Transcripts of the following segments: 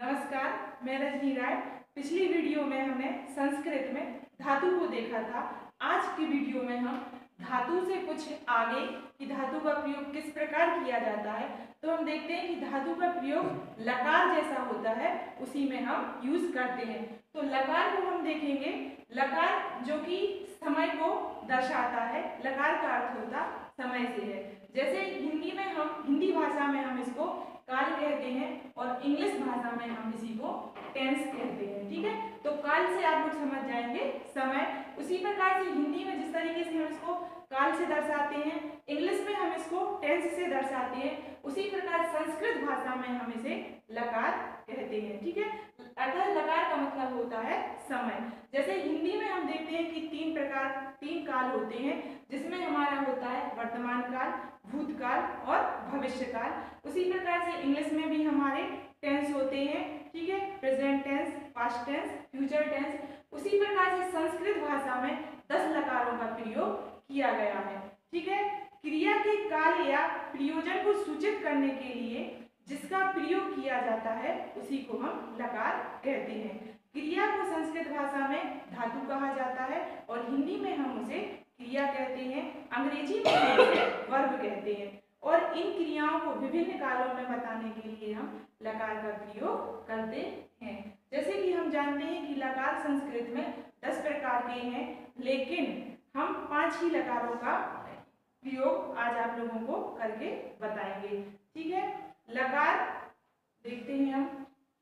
नमस्कार, मैं रजनी राय। पिछली वीडियो में हमने संस्कृत में धातु को देखा था। आज की वीडियो में हम धातु से कुछ आगे कि धातु का प्रयोग किस प्रकार किया जाता है, तो हम देखते हैं कि धातु का प्रयोग लकार जैसा होता है, उसी में हम यूज करते हैं। तो लकार को हम देखेंगे। लकार जो कि समय को दर्शाता है, लकार का अर्थ होता समय से है। जैसे हिंदी भाषा में हम इसको काल कहते हैं और इंग्लिश भाषा में हम इसी को टेंस कहते हैं। ठीक है, तो काल से आप लोग समझ जाएंगे समय। उसी प्रकार से हिंदी में जिस तरीके से हम इसको काल से दर्शाते हैं, इंग्लिश में हम इसको टेंस से दर्शाते हैं, उसी प्रकार संस्कृत भाषा में हम इसे लकार कहते हैं। ठीक है, अर्थात लकार का मतलब होता है समय। जैसे हिंदी में हम देखते हैं कि तीन काल होते हैं, जिसमें हमारा होता है वर्तमान काल, भूतकाल और भविष्य काल। उसी प्रकार से इंग्लिश में भी हमारे टेंस होते हैं। ठीक है, present tense, past tense, future tense. उसी प्रकार से संस्कृत भाषा में 10 लकारों का प्रयोग किया गया है। ठीक है, क्रिया के काल या प्रयोजन को सूचित करने के लिए जिसका प्रयोग किया जाता है उसी को हम लकार कहते हैं। क्रिया को संस्कृत भाषा में धातु कहा जाता है और हिंदी में हम उसे क्रिया कहते हैं, अंग्रेजी में हम उसे वर्ब कहते हैं। और इन क्रियाओं को विभिन्न कालों में बताने के लिए हम लकार का प्रयोग करते हैं। जैसे कि हम जानते हैं कि लकार संस्कृत में 10 प्रकार के हैं, लेकिन हम 5 ही लकारों का प्रयोग आज आप लोगों को करके बताएंगे। ठीक है, लकार देखते हैं हम।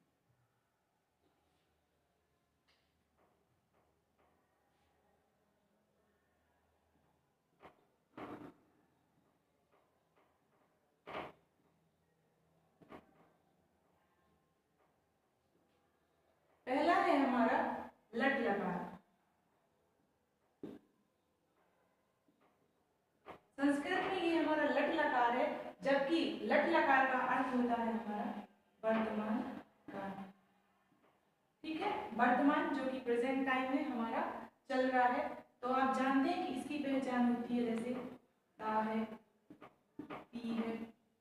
पहला है हमारा लट लकार। संस्कृत में ये हमारा लट लकार है, जबकि लट लकार का अर्थ होता है हमारा वर्तमान काल। ठीक है, वर्तमान जो कि प्रेजेंट टाइम में हमारा चल रहा है। तो आप जानते हैं कि इसकी पहचान होती है, जैसे ता है, पी है,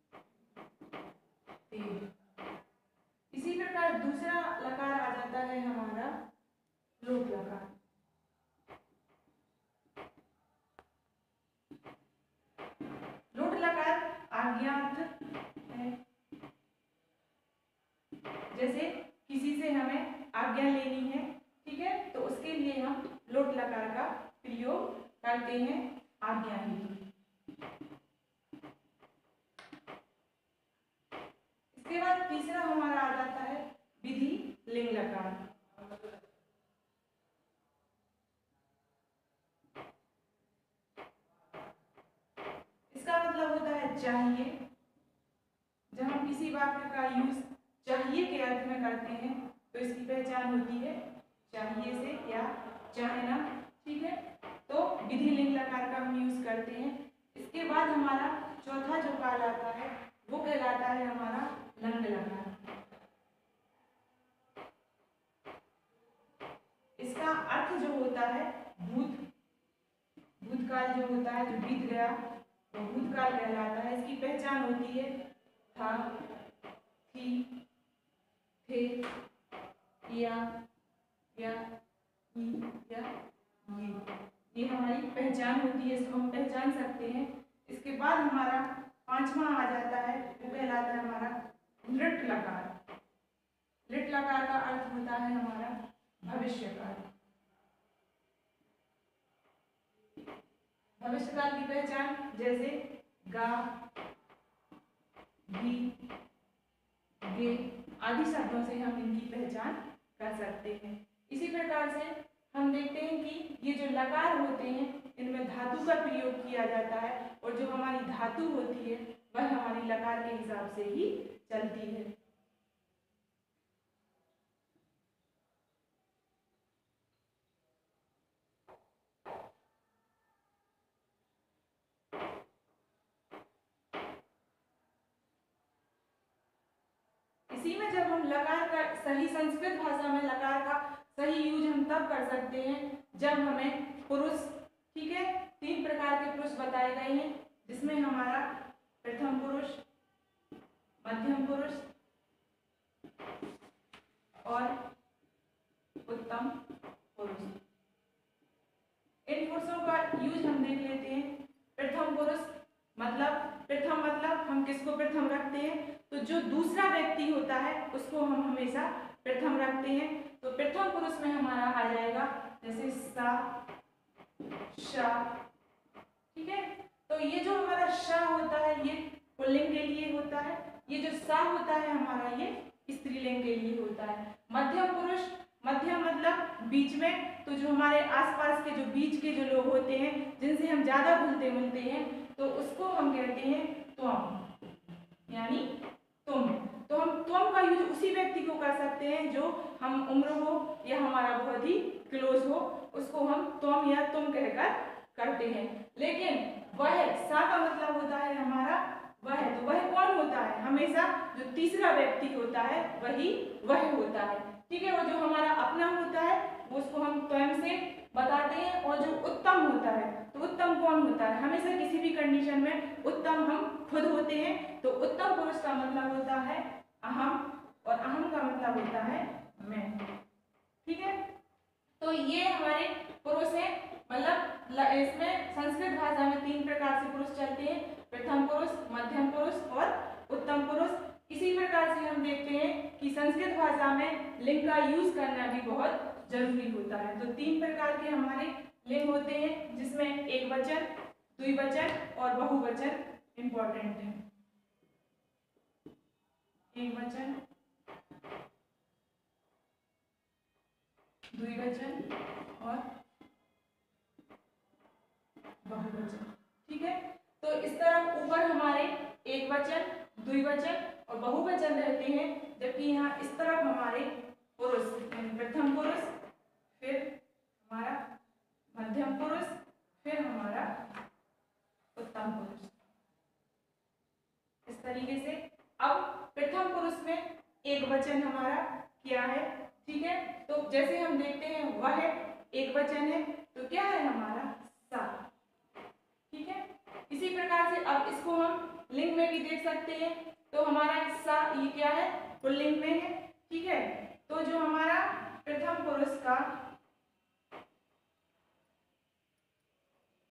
ते है। इसी प्रकार दूसरा लकार आ जाता है हमारा लोट लकार। लोट लकार आज्ञार्थ है। जैसे किसी से हमें आज्ञा लेनी है, ठीक है, तो उसके लिए हम लोट लकार का प्रयोग करते हैं, आज्ञा हेतु। इसके बाद तीसरा हमारा आ जाता है विधि लिंग लकार। इसका मतलब होता है चाहिए। जब हम किसी वाक्य का यूज चाहिए के अर्थ में करते हैं तो इसकी पहचान होती है चाहिए से या चाहना। ठीक है, तो विधि लिंग लकार का हम यूज करते हैं। इसके बाद हमारा चौथा जो काल आता है वो कहलाता है हमारा लंग लकार। इसका अर्थ जो होता है भूतकाल जो होता है, जो बीत गया, तो भूतकाल कहलाता है। इसकी पहचान होती है था, थी, थे, या, ही, या, ये हमारी पहचान होती है, इसको हम पहचान सकते हैं। इसके बाद हमारा पांचवा आ जाता है, वो कहलाता है हमारा लृट लकार। लृट लकार का अर्थ होता है हमारा भविष्य काल। भविष्य काल की पहचान जैसे गा, भी, गे आदि शब्दों से हम इनकी पहचान कर सकते हैं। इसी प्रकार से हम देखते हैं कि ये जो लकार होते हैं इनमें धातु का प्रयोग किया जाता है और जो हमारी धातु होती है वह हमारी लकार के हिसाब से ही चलती है। इसी में जब हम लकार का सही संस्कृत भाषा में लकार का सही यूज हम तब कर सकते हैं जब हमें पुरुष, ठीक है, 3 प्रकार के पुरुष बताए गए हैं, जिसमें हमारा प्रथम पुरुष, मध्यम पुरुष जो दूसरा व्यक्ति होता है उसको हम हमेशा प्रथम रखते हैं। तो प्रथम पुरुष में हमारा आ जाएगा जैसे सा, शा, ठीक है। तो ये जो हमारा श होता है ये पुल्लिंग के लिए होता है, ये जो सा होता है हमारा ये स्त्रीलिंग के लिए होता है। मध्यम पुरुष, मध्यम मतलब बीच में, तो जो हमारे आसपास के जो बीच के जो लोग होते हैं जिनसे हम ज्यादा घुलते मिलते हैं तो उसको हम कहते हैं त्वम, यानी तुम। तो हम त्वम का यूज उसी व्यक्ति को कर सकते हैं जो हम उम्र हो या हमारा बहुत ही क्लोज हो, उसको हम त्वम या तुम कहकर करते हैं। लेकिन वह, सा का मतलब होता है हमारा वह, तो वह कौन होता है? हमेशा जो तीसरा व्यक्ति होता है वही वह होता है, ठीक है। और जो हमारा अपना होता है उसको हम स्वयं से बताते हैं। और जो उत्तम होता है, तो उत्तम कौन होता है? हमेशा किसी भी कंडीशन में उत्तम हम खुद होते हैं। तो उत्तम पुरुष का मतलब होता है अहम, और अहम का मतलब होता है मैं, ठीक है। तो ये हमारे पुरुष हैं, मतलब इसमें संस्कृत भाषा में 3 प्रकार से पुरुष चलते हैं, प्रथम पुरुष, मध्यम पुरुष और उत्तम पुरुष। इसी प्रकार से हम देखते हैं कि संस्कृत भाषा में लिंग का यूज करना भी बहुत जरूरी होता है। तो 3 प्रकार के हमारे लिंग होते हैं जिसमें एक वचन, द्विवचन और बहुवचन इंपॉर्टेंट है। एक वचन, द्विवचन और बहुवचन, ठीक है। तो इस तरह ऊपर हमारे एक वचन, द्विवचन और बहुवचन रहते हैं, जबकि यहाँ इस तरफ हमारे पुरुष, प्रथम पुरुष, फिर हमारा मध्यम पुरुष, फिर हमारा उत्तम पुरुष, इस तरीके से। अब प्रथम पुरुष में एक वचन हमारा क्या है, ठीक है। तो जैसे हम देखते हैं वह एक वचन है, तो क्या है हमारा सा, ठीक है। इसी प्रकार से अब इसको हम लिंग में भी देख सकते हैं। तो हमारा सा ये क्या है? पुल्लिंग में है, ठीक है। तो जो हमारा प्रथम पुरुष का